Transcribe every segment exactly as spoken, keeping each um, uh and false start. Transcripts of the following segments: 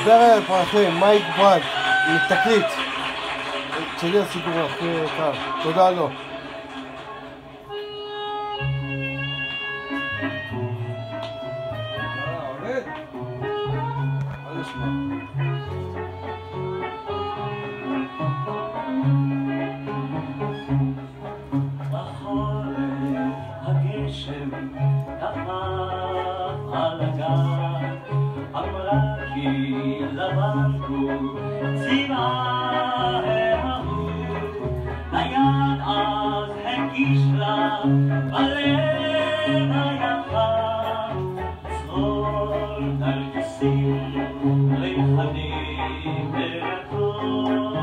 דבר פרחים, מייק ברד, תקליט. שלי הסיפור הכי יקר, תודה לו. עובד? בוא נשמע. בחורף הגשם טפח על הגן, אמרה כי לבן הוא צבעה ההוא, ליד אז הגיש לה בלב היחד, צרור נרגיסים ריחני ברקות,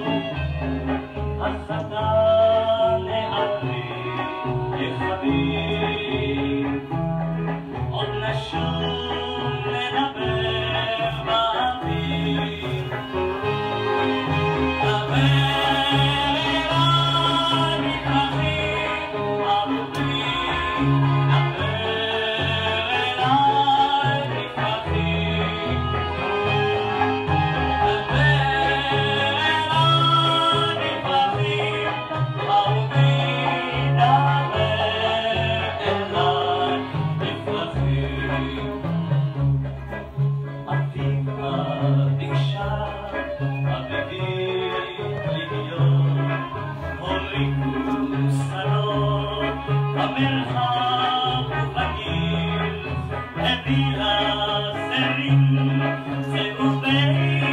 החתן נערי החביב, עוד נשוב לדבר באוויר, דבר אליי מפרחים אהובים, דבר אליי מפרחים, דבר אליי מפרחים אהובים, דבר אליי מפרחים. אביבה ביקשה אביבי להיות, הוריקו שדות במרחב ובגיל, הביא לה זרים צהובי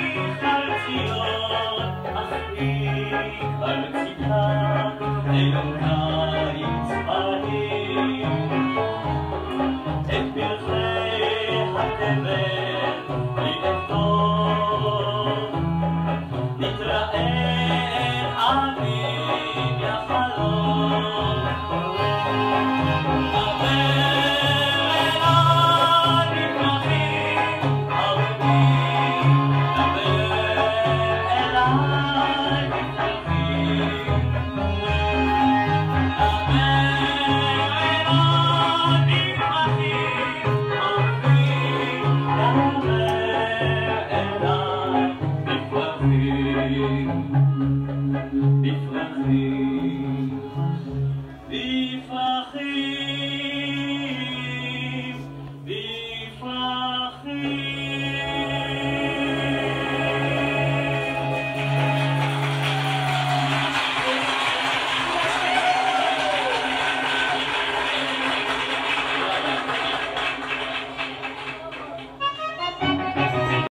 חרציות, אך היא כבר ציפתה ליום קיץ בהיר, את פרחי התבל